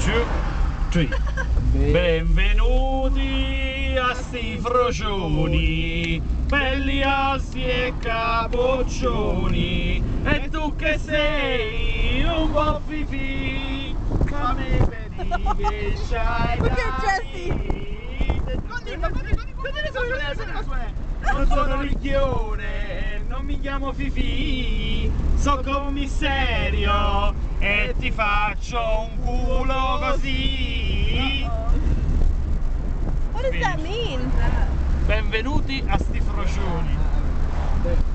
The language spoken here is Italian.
2, 3. Benvenuti a sti frocioni, belli assi e capoccioni. E tu che sei un po' fifì, fammi vedere che c'hai da non sono ricchione, non mi chiamo Fifi, so commissario e ti faccio un culo così. What does that mean? Benvenuti a sti frocioni.